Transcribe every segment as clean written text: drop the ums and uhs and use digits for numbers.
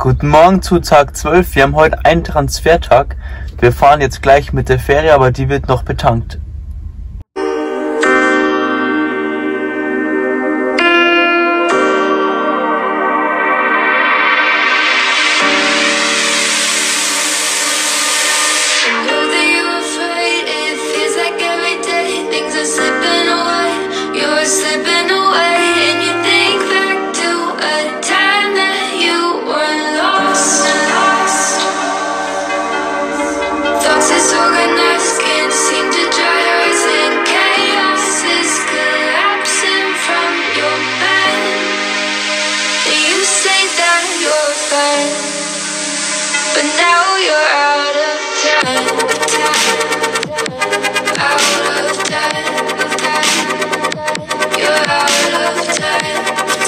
Guten Morgen zu Tag 12. Wir haben heute einen Transfertag. Wir fahren jetzt gleich mit der Fähre, aber die wird noch betankt. But now you're out of time, out of time, you're out of time,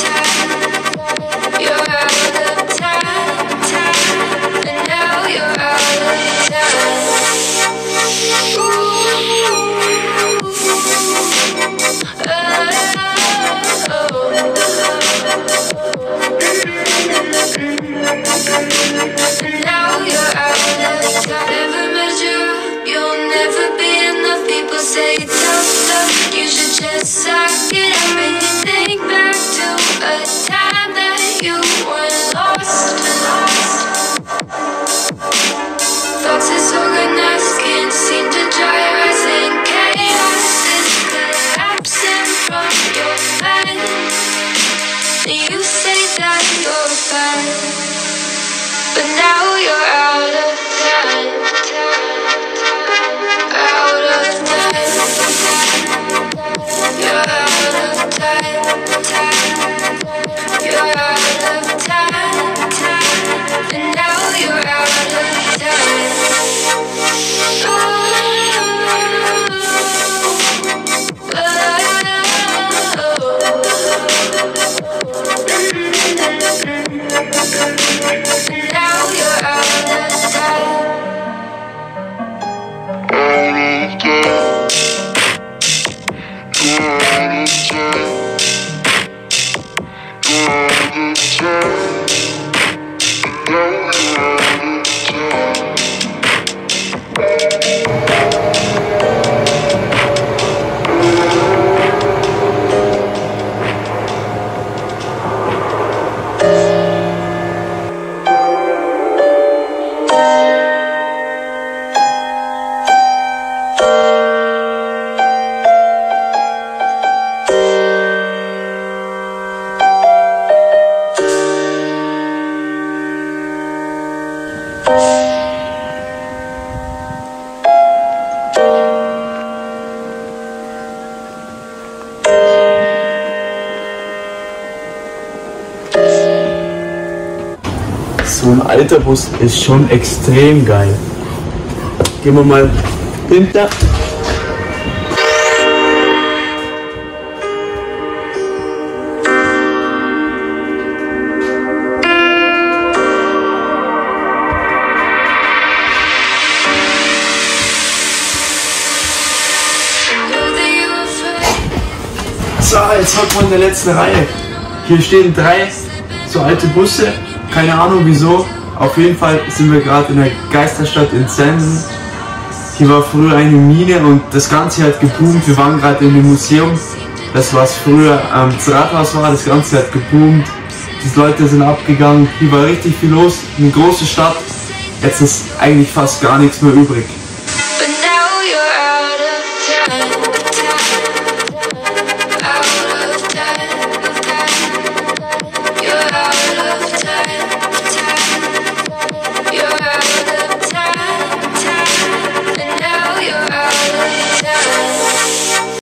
you're out of time, and now you're out of time. Now you're out of time. Never measure up, you'll never be enough. People say tough love, you should just suck it up. And you think back to a time that you were lost. Thoughts disorganized, can't seem to dry your eyes, and chaos is collapsing from your mind. You say that you're fine, but now you're out of time, out of time, you're out of time, you're out of time, and now you're out of time. Now you're out of time. So ein alter Bus ist schon extrem geil. Gehen wir mal hinter. So, jetzt hocken wir in der letzten Reihe. Hier stehen 3 so alte Busse. Keine Ahnung wieso. Auf jeden Fall sind wir gerade in der Geisterstadt in Zensen. Hier war früher eine Mine und das Ganze hat geboomt. Wir waren gerade in dem Museum. Das was früher das Rathaus war, das Ganze hat geboomt. Die Leute sind abgegangen. Hier war richtig viel los. Eine große Stadt. Jetzt ist eigentlich fast gar nichts mehr übrig.